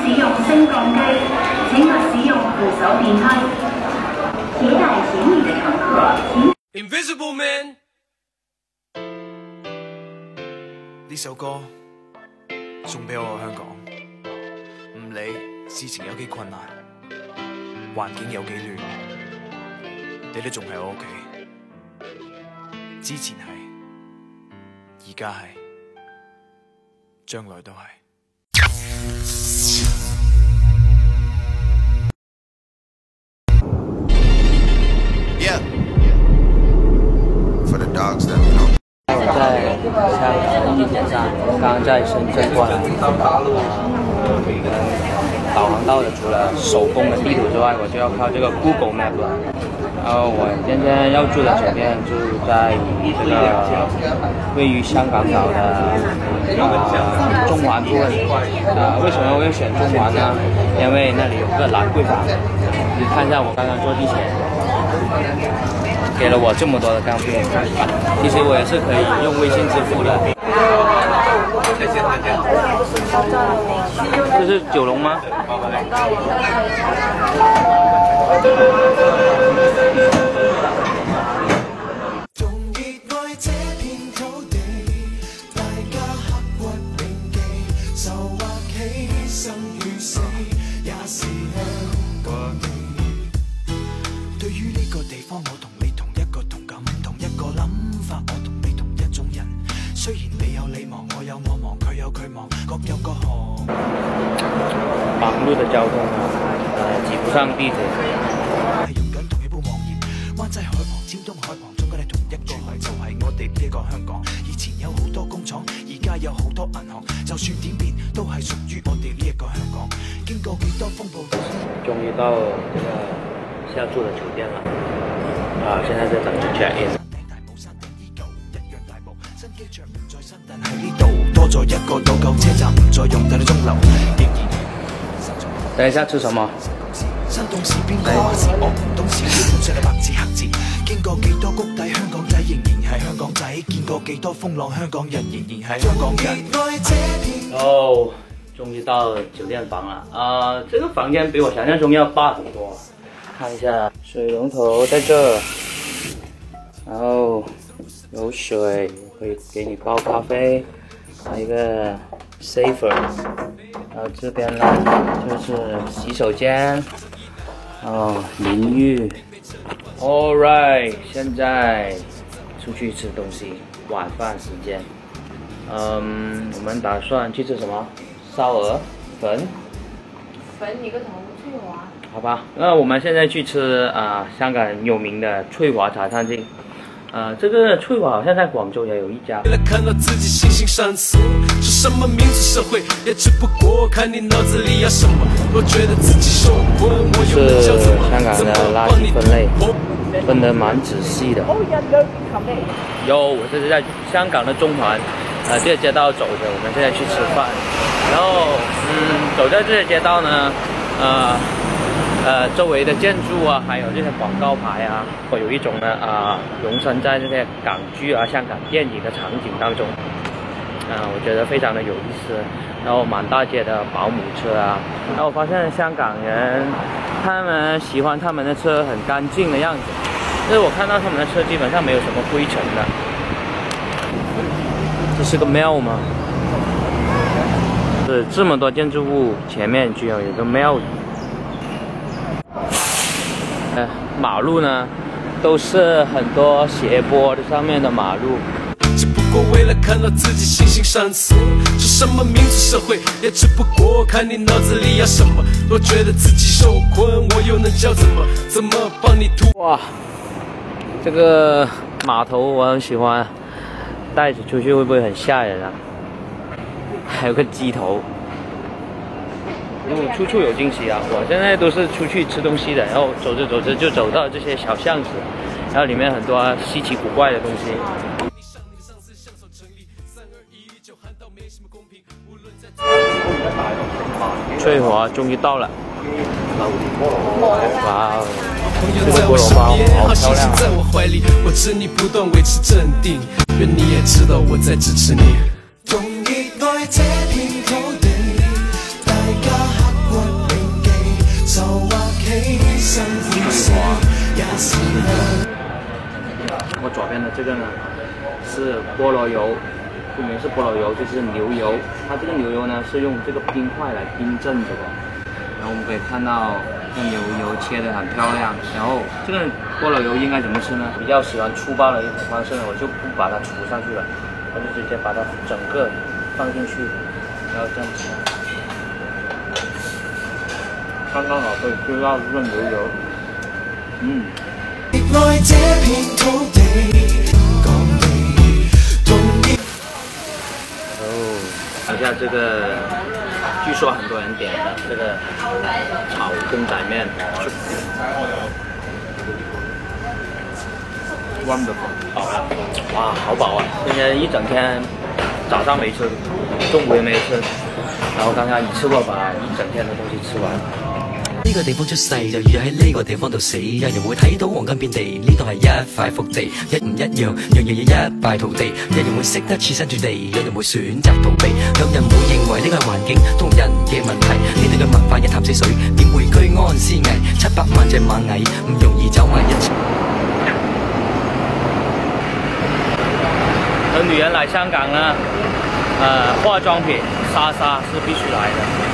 使用升降机，请勿使用扶手电梯。携带行李的乘客，请。 Invisible Man 呢首歌送俾我香港，唔理事情有幾困難，環境有幾亂，你都仲喺我屋企。之前係，而家係，將來都係。 我在香港地铁站，刚在深圳过来。导航到的除了手工的地图之外，我就要靠这个 Google Map 了。然后我今天要住的酒店就在这个位于香港岛的中环部分。为什么我要选中环呢？因为那里有个兰桂坊。你看一下我刚刚坐地铁。给了我这么多的港币，其实我也是可以用微信支付的。这是九龙吗？ 對於呢個地方，我同你同一個同感，同一個諗法，我同你同一種人。雖然你有你忙，我有我忙，佢有佢忙，各有各行。 忙碌的交通擠不上地鐵。 係用緊同一部網頁，灣仔海旁、尖東海旁，中間係同一個，就係我哋呢個香港。以前有好多工廠，而家有好多銀行，就算點變，都係屬於我哋呢一個香港。經過幾多風暴， 終於到這個下住的酒店了，現在在等着 check in。等一下吃什麼？ 經過幾多谷底，香港仔仍然係香港仔；見過幾多風浪，香港人仍然係香港人。 哦，終於到酒店房了。這個房間比我想象中要大很多。看一下水龍頭在這，然後有水，可以給你泡咖啡，還有一個 saver， 然後這邊呢就是洗手間，淋浴。All right， 現在出去吃東西，晚飯時間。我們打算去吃什麼？燒鵝粉一個頭翠華。好吧，那我們現在去吃香港有名的翠華茶餐廳。這個翠華好像在廣州也有一家。為了看到自己形形上色，是什麼民主社會，也只不過看你腦子裡要什麼。我覺得自己受困，我又能叫什麼？香港的垃圾分類分得蠻仔細的。我這是在香港的中環，這個街道走着，我們現在去吃飯。然後走在這些街道呢，周圍的建築啊，還有這些廣告牌啊，會有一種呢容身在這些港劇啊、香港電影的場景當中，我覺得非常的有意思。然後滿大街的保姆車啊，然後我發現香港人他們喜歡他們的車很乾淨的樣子，就是我看到他們的車基本上沒有什麼灰塵的。這是個廟嗎？是這麼多建築物前面居然有一個廟。馬路呢，都是很多斜坡的上面的馬路。只不過為了看到自己形形上色，是什麼民主社會，也只不過看你腦子裡要什麼。我覺得自己受困，我又能叫怎麼幫你突？哇，這個碼頭我很喜歡，帶着出去會不會很嚇人啊？還有個雞頭。處處有驚喜啊！我現在都是出去吃東西的，然後走着走着就走到這些小巷子，然後裡面很多稀奇古怪的東西。翠華終於到了，哇！這個菠蘿包好漂亮啊！我知你不斷維持鎮定，願你也知道我在支持你。同熱愛這片土地，大家左边的这个呢是菠萝油，顾名是菠萝油，就是牛油。它这个牛油呢是用这个冰块来冰镇着的。然后我们可以看到这个牛油切得很漂亮。然后这个菠萝油应该怎么吃呢？比较喜欢粗暴的一种方式呢，我就不把它涂上去了，我就直接把它整个放进去，然后这样吃。 刚刚好可以吃到这个牛油，看一下这个，据说很多人点的这个炒公仔面 ，wonderful， 饱了，哇，好饱啊！今天一整天，早上没吃，中午也没吃，然後剛剛一次過把一整天嘅東西吃完。 呢個地方出世就要喺呢個地方度死，有人會睇到黃金遍地，呢度係一塊福地，一唔一樣，樣樣嘢一敗塗地，有人會識得設身處地，有人會選擇逃避，有人會認為呢個係環境同人嘅問題，呢度嘅文化一潭死水，點會居安思危？700萬隻螞蟻唔容易走埋一齊。 女人來香港呢，化妝品莎莎是必須來的。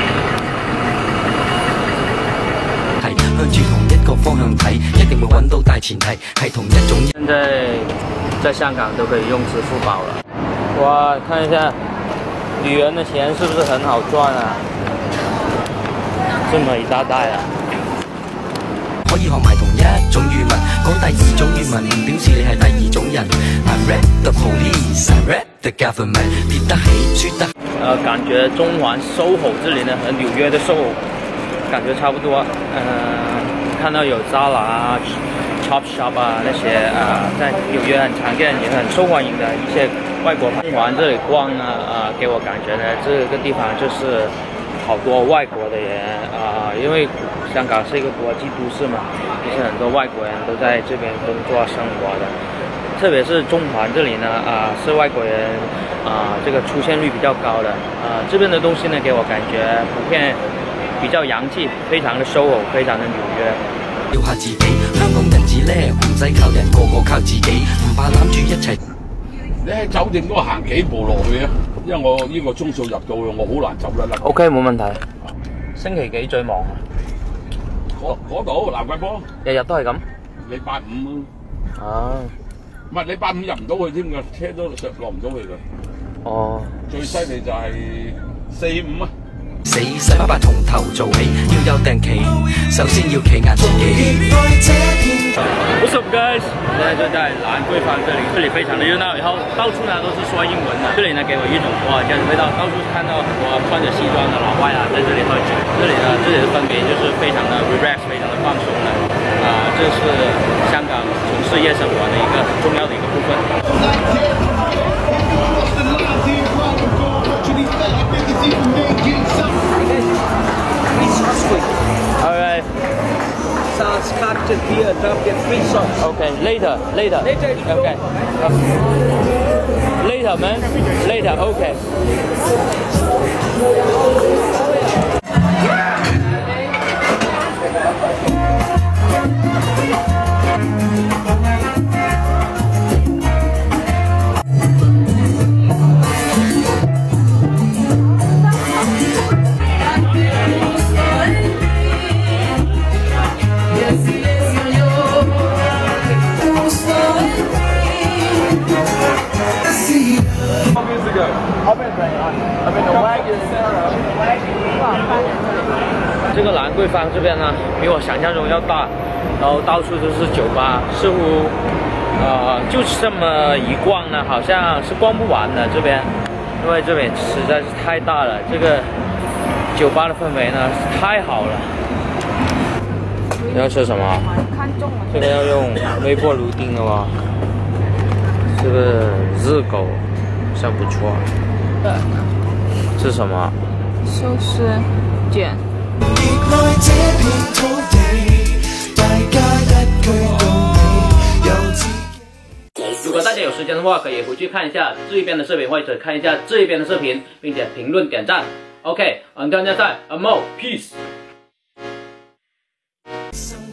向住同一個方向睇，一定會揾到大前提係同一種。現在在香港都可以用支付寶了。哇，看一下，女人的錢是不是很好賺啊？這麼一大袋啊！可以學埋同一種語文，講第二種語文，唔表示你係第二種人。I read the police, I read the government， 跌得起，輸得。感覺中環 SOHO 這裡呢和紐約的 SOHO 感覺差不多。看到有 Zara 啊、Chop Shop 啊那些在紐約很常見也很受歡迎的一些外國牌。中環這裡逛呢，給我感覺呢，這個地方就是好多外國的人因為香港是一個國際都市嘛，其實很多外國人都在這邊工作生活的。特別是中環這裡呢，是外國人這個出現率比較高的。這邊的東西呢，給我感覺普遍。 比較洋氣，非常的 SOHO， 非常的紐約。要下自己，香港人至叻，唔使靠人，個個靠自己，唔怕攬住一齊。 你喺酒店嗰度行幾步落去啊？因為我呢個鐘數入到去，我好難走得甩。 OK， 冇問題。星期幾最忙啊？ 嗰度蘭桂坊， 日日都係咁。 禮拜五啊。 唔係禮拜五入唔到去添㗎，車都落唔到去㗎。哦。最犀利就係4、5啊。 死細媽爸從頭做起，要有定期，首先要企硬自己。 What's up, guys？ 現在就在蘭桂坊這裡，這裡非常的熱鬧，然後到處呢都是說英文的。這裡呢給我一種哇，這樣味道，到處看到很多穿着西裝的老外在這裡喝酒。這裡呢，這裡的氛圍就是非常的 relax， 非常的放鬆的。這是香港從事夜生活的一個很重要的一個部分。 Alright. Sauce cocktail here, drop get free sauce. Okay, later. Okay. Later, man. Later. Okay.这个蘭桂坊這邊呢，比我想象中要大，然後到處都是酒吧，似乎就這麼一逛呢，好像是逛不完的這邊，因為這邊實在是太大了，這個酒吧的氛圍呢太好了。你要吃什麼？這個要用微波爐叮的嗎？這個日狗好像不錯。這是什麼？ 壽司卷。 如果大家有時間的話，可以回去看一下這一邊的視頻，或者看一下這一邊的視頻，並且評論點讚。OK， 我們下次再見，Amo，peace。